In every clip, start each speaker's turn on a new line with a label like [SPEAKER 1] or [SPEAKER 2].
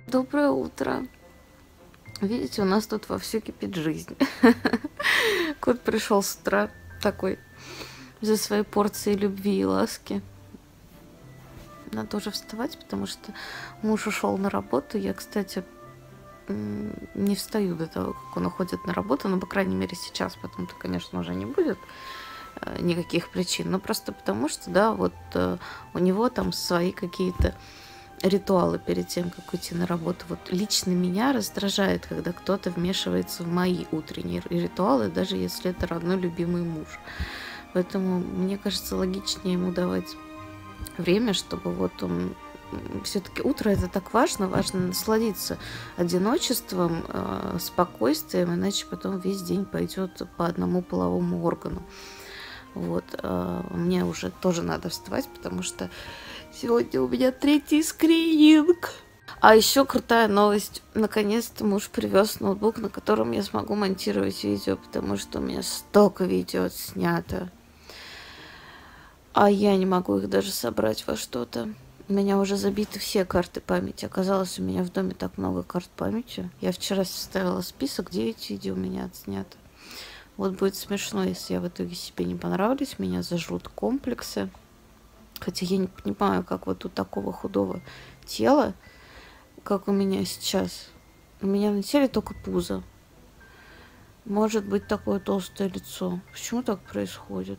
[SPEAKER 1] Доброе утро. Видите, у нас тут вовсю кипит жизнь. Кот пришел с утра такой за своей порцией любви и ласки. Надо уже вставать, потому что муж ушел на работу. Я, кстати, не встаю до того, как он уходит на работу, но, по крайней мере, сейчас, потом-то, конечно, уже не будет никаких причин, но просто потому что, да, вот у него там свои какие-то ритуалы перед тем, как уйти на работу. Вот лично меня раздражает, когда кто-то вмешивается в мои утренние ритуалы, даже если это родной любимый муж. Поэтому, мне кажется, логичнее ему давать время, чтобы вот он... Все-таки утро это так важно насладиться одиночеством, спокойствием, иначе потом весь день пойдет по одному половому органу. Вот, мне уже тоже надо вставать, потому что сегодня у меня 3-й скрининг. А еще крутая новость. Наконец-то муж привез ноутбук, на котором я смогу монтировать видео, потому что у меня столько видео снято. А я не могу их даже собрать во что-то. У меня уже забиты все карты памяти. Оказалось, у меня в доме так много карт памяти. Я вчера составила список, 9 видео у меня отснято. Вот будет смешно, если я в итоге себе не понравлюсь, меня зажрут комплексы. Хотя я не понимаю, как вот у такого худого тела, как у меня сейчас. У меня на теле только пузо. Может быть такое толстое лицо. Почему так происходит?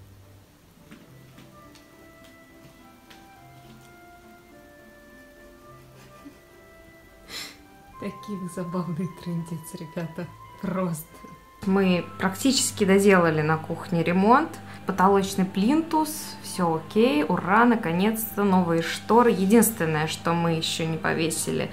[SPEAKER 2] Такие забавные трындец, ребята. Просто. Мы практически доделали на кухне ремонт. Потолочный плинтус, все окей, ура, наконец-то новые шторы. Единственное, что мы еще не повесили,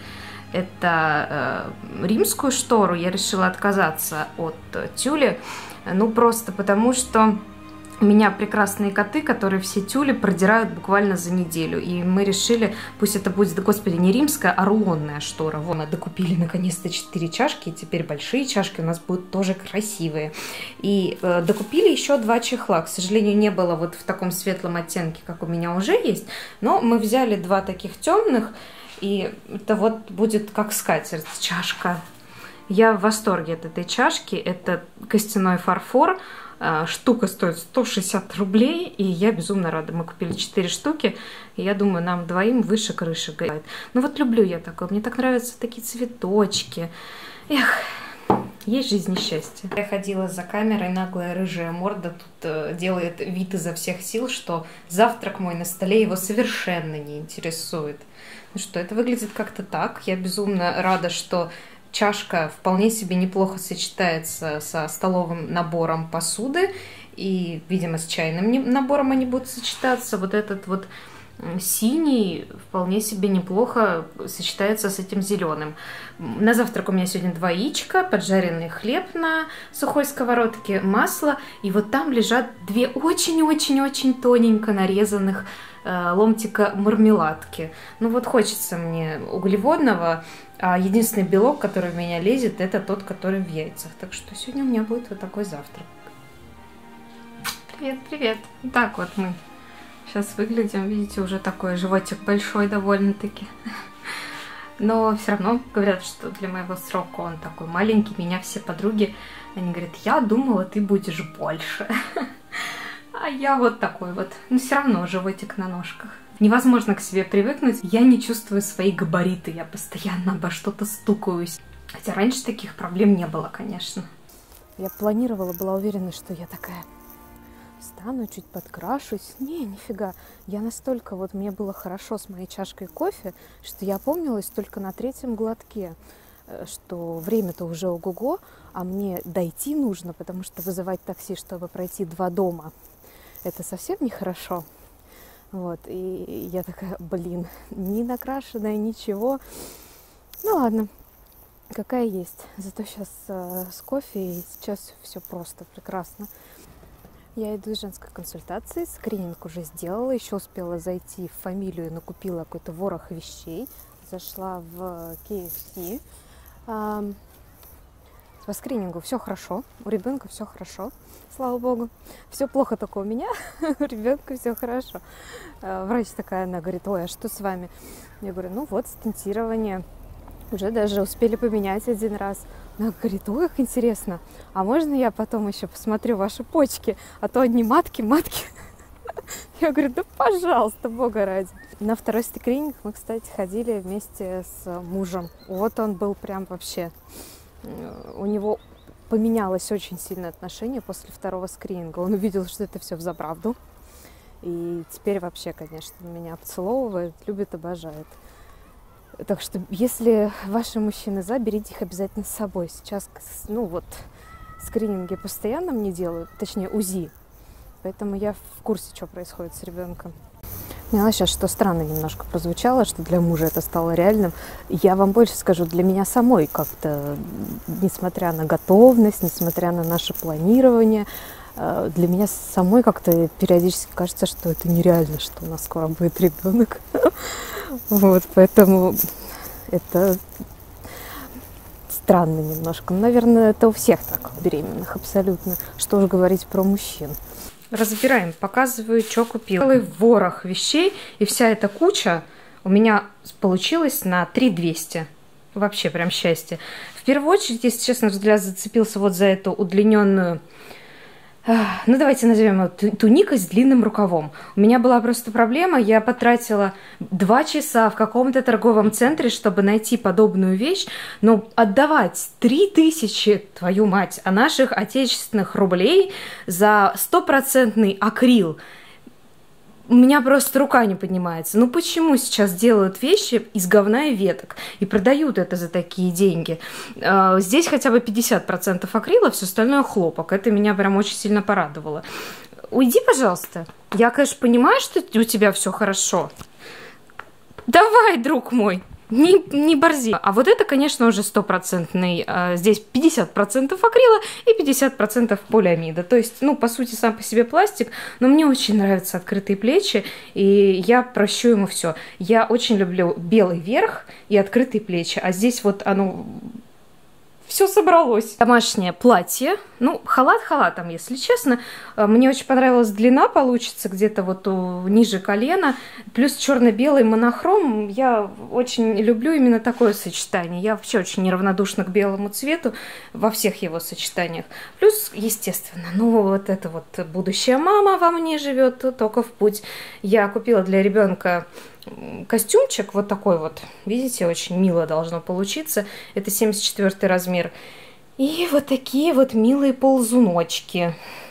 [SPEAKER 2] это римскую штору. Я решила отказаться от тюля, ну просто потому что у меня прекрасные коты, которые все тюли продирают буквально за неделю. И мы решили, пусть это будет, да господи, не римская, а рулонная штора. Вон, докупили наконец-то 4 чашки, и теперь большие чашки у нас будут тоже красивые. И докупили еще 2 чехла. К сожалению, не было вот в таком светлом оттенке, как у меня уже есть. Но мы взяли 2 таких темных, и это вот будет как скатерть чашка. Я в восторге от этой чашки. Это костяной фарфор. Штука стоит 160 рублей, и я безумно рада. Мы купили 4 штуки, и я думаю, нам двоим выше крыши горит. Ну вот люблю я такое, мне так нравятся такие цветочки. Эх, есть жизнь и счастье. Я ходила за камерой, наглая рыжая морда тут делает вид изо всех сил, что завтрак мой на столе его совершенно не интересует. Ну что, это выглядит как-то так. Я безумно рада, что чашка вполне себе неплохо сочетается со столовым набором посуды. И, видимо, с чайным набором они будут сочетаться. Вот этот вот синий вполне себе неплохо сочетается с этим зеленым. На завтрак у меня сегодня 2 яичка, поджаренный хлеб на сухой сковородке, масло. И вот там лежат 2 очень-очень-очень тоненько нарезанных ломтика мармеладки. Ну вот хочется мне углеводного, а единственный белок, который в меня лезет, это тот, который в яйцах. Так что сегодня у меня будет вот такой завтрак. Привет, привет. Так вот мы сейчас выглядим. Видите, уже такой животик большой довольно-таки. Но все равно говорят, что для моего срока он такой маленький. Меня все подруги, они говорят, я думала, ты будешь больше. А я вот такой вот. Но все равно животик на ножках. Невозможно к себе привыкнуть. Я не чувствую свои габариты. Я постоянно обо что-то стукаюсь. Хотя раньше таких проблем не было, конечно.
[SPEAKER 3] Я планировала, была уверена, что я такая встану, чуть подкрашусь. Не, нифига. Я настолько, вот мне было хорошо с моей чашкой кофе, что я опомнилась только на 3-м глотке, что время-то уже ого-го, а мне дойти нужно, потому что вызывать такси, чтобы пройти 2 дома, это совсем нехорошо. Вот, и я такая, блин, не накрашенная, ничего. Ну ладно, какая есть. Зато сейчас с кофе, и сейчас все просто прекрасно. Я иду из женской консультации, скрининг уже сделала, еще успела зайти в фамилию, накупила какой-то ворох вещей. Зашла в KFC. По скринингу все хорошо, у ребенка все хорошо, слава богу. Все плохо только у меня, у ребенка все хорошо. Врач такая, она говорит, ой, а что с вами? Я говорю, ну вот, стентирование. Уже даже успели поменять один раз. Она говорит: ой, как интересно, а можно я потом еще посмотрю ваши почки, а то одни матки. Я говорю: да пожалуйста, бога ради. На второй скрининг мы, кстати, ходили вместе с мужем. Вот он был прям вообще... У него поменялось очень сильное отношение после второго скрининга. Он увидел, что это все взаправду. И теперь вообще, конечно, меня обцеловывает, любит, обожает. Так что, если ваши мужчины за, берите их обязательно с собой. Сейчас, скрининги постоянно мне делают, точнее, УЗИ. Поэтому я в курсе, что происходит с ребенком. Поняла сейчас, что странно немножко прозвучало, что для мужа это стало реальным. Я вам больше скажу, для меня самой как-то, несмотря на готовность, несмотря на наше планирование, для меня самой как-то периодически кажется, что это нереально, что у нас скоро будет ребенок. Вот, поэтому это странно немножко. Наверное, это у всех так, беременных, абсолютно. Что уж говорить про мужчин.
[SPEAKER 2] Разбираем, показываю, что купила. Целый ворох вещей, и вся эта куча у меня получилась на 3200. Вообще прям счастье. В первую очередь, если честно, взгляд зацепился вот за эту удлиненную, давайте назовем ее туника с длинным рукавом. У меня была просто проблема, я потратила 2 часа в каком-то торговом центре, чтобы найти подобную вещь, но отдавать 3000, твою мать, наших отечественных рублей за 100% акрил, у меня просто рука не поднимается. Ну почему сейчас делают вещи из говна и веток и продают это за такие деньги? Здесь хотя бы 50% акрила, все остальное хлопок. Это меня прям очень сильно порадовало. Уйди, пожалуйста. Я, конечно, понимаю, что у тебя все хорошо. Давай, друг мой. Не борзи. А вот это, конечно, уже 100%. Здесь 50% акрила и 50% полиамида. То есть, по сути, сам по себе пластик. Но мне очень нравятся открытые плечи, и я прощу ему все. Я очень люблю белый верх и открытые плечи. А здесь вот оно... Все собралось. Домашнее платье. Халат халатом, если честно. Мне очень понравилась длина, получится где-то вот ниже колена. Плюс черно-белый монохром. Я очень люблю именно такое сочетание. Я вообще очень неравнодушна к белому цвету во всех его сочетаниях. Плюс, естественно, вот эта вот будущая мама во мне живет, только в путь. Я купила для ребенка костюмчик вот такой вот, видите, очень мило должно получиться. Это 74 размер. И вот такие вот милые ползуночки.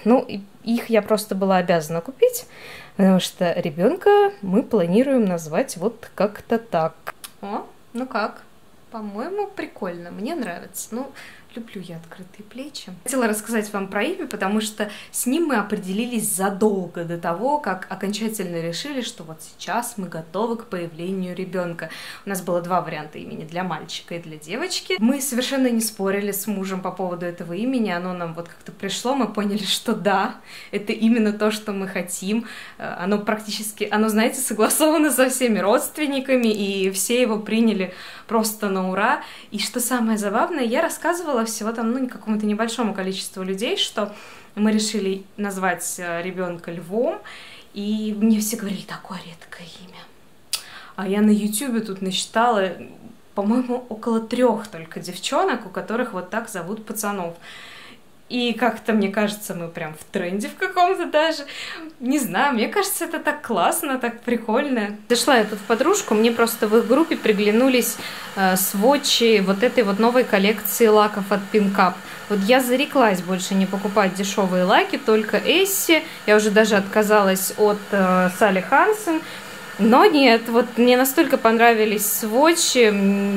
[SPEAKER 2] Их я просто была обязана купить, потому что ребенка мы планируем назвать вот как-то так. Как? По-моему, прикольно. Мне нравится. Люблю я открытые плечи. Хотела рассказать вам про имя, потому что с ним мы определились задолго до того, как окончательно решили, что вот сейчас мы готовы к появлению ребенка. У нас было 2 варианта имени, для мальчика и для девочки. Мы совершенно не спорили с мужем по поводу этого имени, оно нам вот как-то пришло, мы поняли, что да, это именно то, что мы хотим. Оно практически, знаете, согласовано со всеми родственниками, и все его приняли просто на ура. И что самое забавное, я рассказывала всего там, какому-то небольшому количеству людей, что мы решили назвать ребенка Львом, и мне все говорили: такое редкое имя. А я на YouTube тут насчитала, по-моему, около 3 только девчонок, у которых вот так зовут пацанов. И как-то, мне кажется, мы прям в тренде в каком-то даже. Не знаю, мне кажется, это так классно, так прикольно. Зашла я тут в подружку, мне просто в их группе приглянулись свотчи вот этой вот новой коллекции лаков от Pinkap. Вот я зареклась больше не покупать дешевые лаки, только Essie. Я уже даже отказалась от Салли Хансен. Но нет, вот мне настолько понравились свотчи,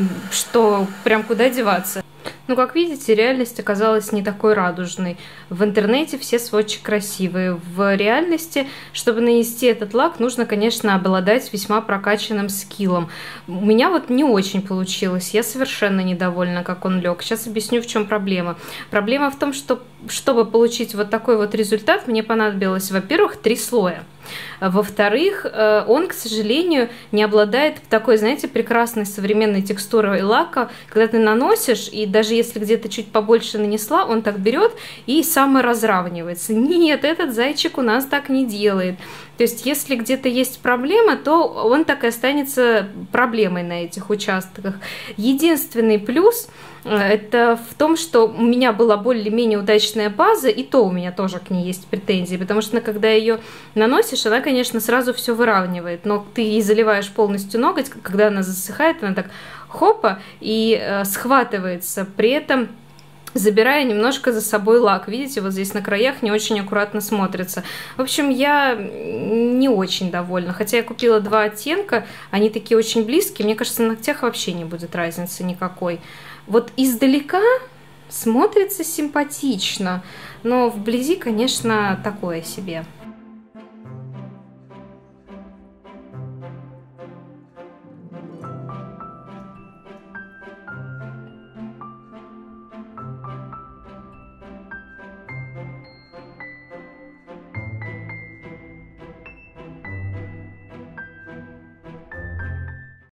[SPEAKER 2] что прям куда деваться. Как видите, реальность оказалась не такой радужной. В интернете все свотчи красивые. В реальности, чтобы нанести этот лак, нужно, конечно, обладать весьма прокачанным скиллом. У меня вот не очень получилось. Я совершенно недовольна, как он лег. Сейчас объясню, в чем проблема. Проблема в том, что, чтобы получить вот такой вот результат, мне понадобилось, во-первых, 3 слоя. Во-вторых, он, к сожалению, не обладает такой, знаете, прекрасной современной текстурой лака, когда ты наносишь, и даже если где-то чуть побольше нанесла, он так берет и саморазравнивается. Нет, этот зайчик у нас так не делает. То есть, если где-то есть проблема, то он так и останется проблемой на этих участках. Единственный плюс это в том, что у меня была более-менее удачная база, и то у меня тоже к ней есть претензии, потому что когда ее наносишь, она, конечно, сразу все выравнивает, но ты ей заливаешь полностью ноготь, когда она засыхает, она так хопа и схватывается, при этом забирая немножко за собой лак. Видите, вот здесь на краях не очень аккуратно смотрится. В общем, я не очень довольна. Хотя я купила 2 оттенка, они такие очень близкие. Мне кажется, на ногтях вообще не будет разницы никакой. Вот издалека смотрится симпатично, но вблизи, конечно, такое себе.